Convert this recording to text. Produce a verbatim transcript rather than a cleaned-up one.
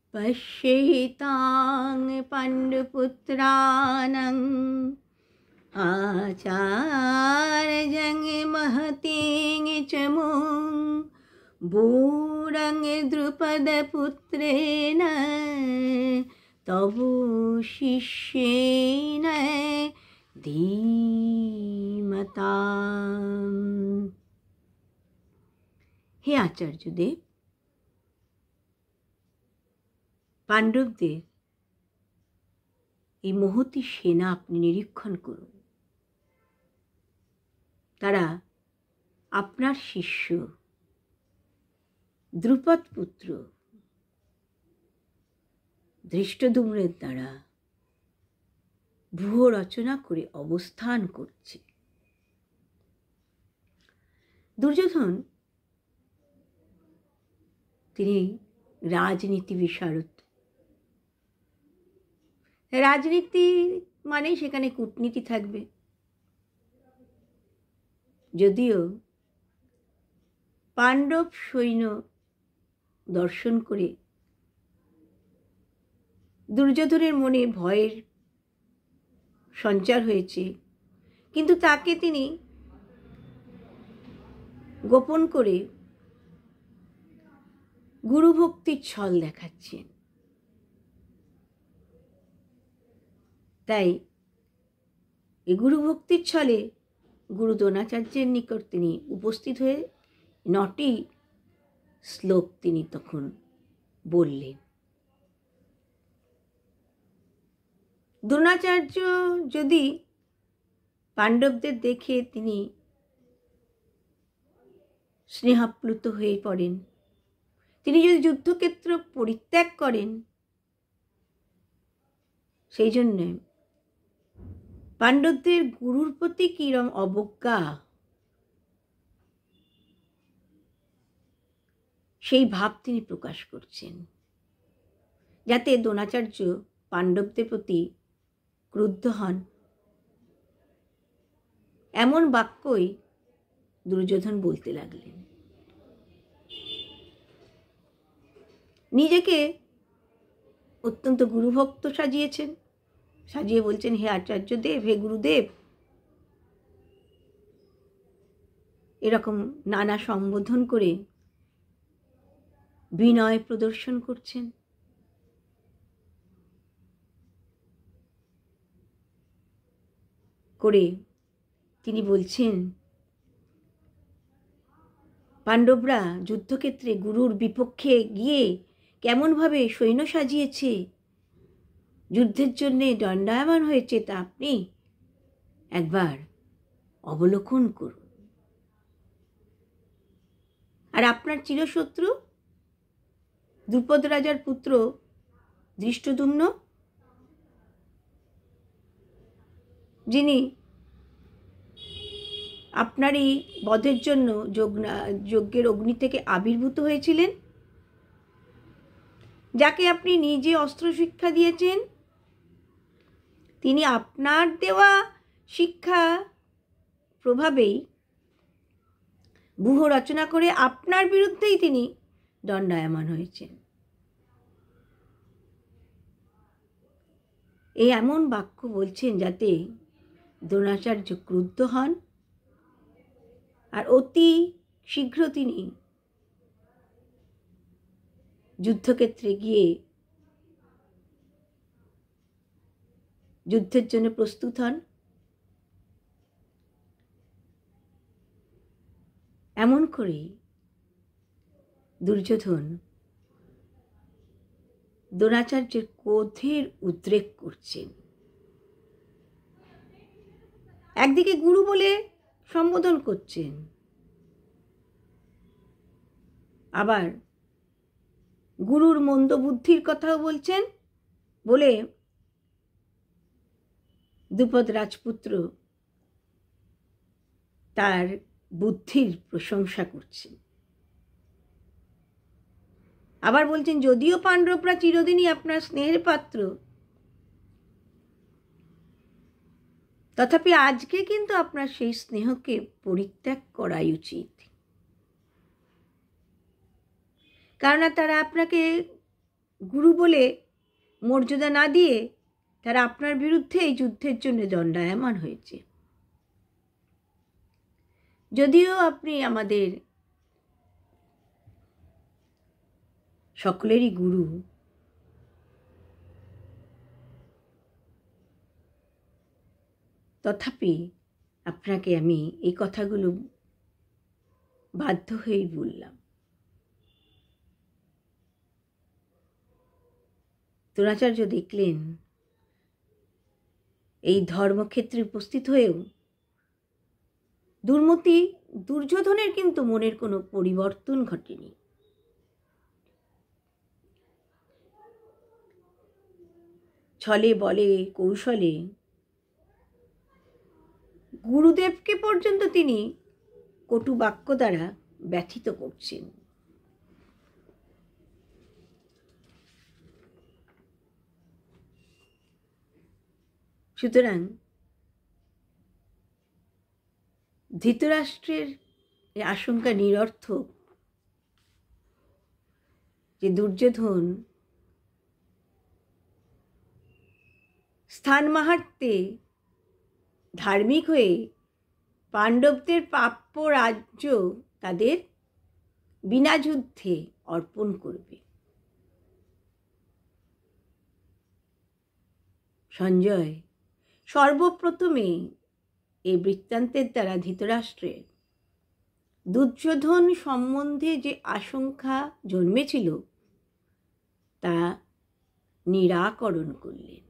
पश्येतां पाण्डुपुत्राणां आचार्यं महतीं च मुं भूरं द्रुपदपुत्रेण तव शिष्येन धीमताम्। हे आचार्यदेव, পাণ্ডবদের এই মহতী সেনা আপনি নিরীক্ষণ করুন। তারা আপনার শিষ্য দ্রুপদ পুত্র ধৃষ্টদ্যুম্নের দ্বারা ব্যূহ রচনা করে অবস্থান করছে। দুর্যোধন তিনি রাজনীতি বিশারদ। রাজনীতি মানে সেখানে কূটনীতি থাকবে। যদিও পাণ্ডব সৈন্য দর্শন করে দুর্যোধনের মনে ভয়ের সঞ্চার হয়েছে, কিন্তু তাকে তিনি গোপন করে গুরুভক্তির ছল দেখাচ্ছেন। তাই এই গুরুভক্তির ছলে গুরু দ্রোণাচার্যের নিকট তিনি উপস্থিত হয়ে নটি শ্লোক তিনি তখন বললেন। দ্রোণাচার্য যদি পাণ্ডবদের দেখে তিনি স্নেহাপ্লুত হয়ে পড়েন, তিনি যদি যুদ্ধক্ষেত্র পরিত্যাগ করেন, সেই জন্যে পাণ্ডবদের গুরুর প্রতি কিরম অবজ্ঞা, সেই ভাব তিনি প্রকাশ করছেন, যাতে দ্রোণাচার্য পাণ্ডবদের প্রতি ক্রুদ্ধ হন। এমন বাক্যই দুর্যোধন বলতে লাগলেন। নিজেকে অত্যন্ত গুরুভক্ত সাজিয়েছেন, সাজিয়ে বলছেন, হে আচার্যদেব, হে গুরুদেব, এরকম নানা সম্বোধন করে বিনয় প্রদর্শন করছেন। করে তিনি বলছেন, পাণ্ডবরা যুদ্ধক্ষেত্রে গুরুর বিপক্ষে গিয়ে কেমনভাবে সৈন্য সাজিয়েছে, যুদ্ধের জন্যে দণ্ডায়মান হয়েছে, তা আপনি একবার অবলোকন করুন। আর আপনার চিরশত্রু দ্রুপদ রাজার পুত্র ধৃষ্টদ্যুম্ন, যিনি আপনার এই বধের জন্য যজ্ঞের অগ্নি থেকে আবির্ভূত হয়েছিলেন, যাকে আপনি নিজে অস্ত্র শিক্ষা দিয়েছেন, তিনি আপনার দেওয়া শিক্ষা প্রভাবেই ব্যূহ রচনা করে আপনার বিরুদ্ধেই তিনি দণ্ডায়মান হয়েছেন। এই এমন বাক্য বলছেন যাতে দ্রোণাচার্য ক্রুদ্ধ হন, আর অতি শীঘ্র তিনি যুদ্ধক্ষেত্রে গিয়ে যুদ্ধের জন্য প্রস্তুত হন। এমন করেই দুর্যোধন দ্রোণাচার্যের ক্রোধের উদ্রেক করছেন। একদিকে গুরু বলে সম্বোধন করছেন, আবার গুরুর মন্দ বুদ্ধির কথাও বলছেন, বলে দ্রুপদ রাজপুত্র তার বুদ্ধির প্রশংসা করছেন। আবার বলছেন, যদিও পাণ্ডবরা চিরদিনই আপনার স্নেহের পাত্র, তথাপি আজকে কিন্তু আপনার সেই স্নেহকে পরিত্যাগ করাই উচিত। কেননা তারা আপনাকে গুরু বলে মর্যাদা না দিয়ে তারা আপনার বিরুদ্ধে এই যুদ্ধের জন্য দণ্ডায়মান হয়েছে। যদিও আপনি আমাদের সকলেরই গুরু, তথাপি আপনাকে আমি এই কথাগুলো বাধ্য হয়েই বললাম। দ্রোণাচার্য দেখলেন এই ধর্মক্ষেত্রে উপস্থিত হয়েও দুর্মতি দুর্যোধনের কিন্তু মনের কোনো পরিবর্তন ঘটেনি। ছলে বলে কৌশলে গুরুদেবকে পর্যন্ত তিনি কটু বাক্য দ্বারা ব্যথিত করছেন। সুতরাং ধৃতরাষ্ট্রের এই আশঙ্কা নিরর্থক যে দুর্যোধন স্থান মাহাত্ম্যে ধার্মিক হয়ে পাণ্ডবদের প্রাপ্য রাজ্য তাদের বিনা যুদ্ধে অর্পণ করবে। সঞ্জয় সর্বপ্রথমে এই বৃত্তান্তের দ্বারা ধৃতরাষ্ট্রের দুর্যোধন সম্বন্ধে যে আশঙ্কা জন্মেছিল তা নিরাকরণ করলেন।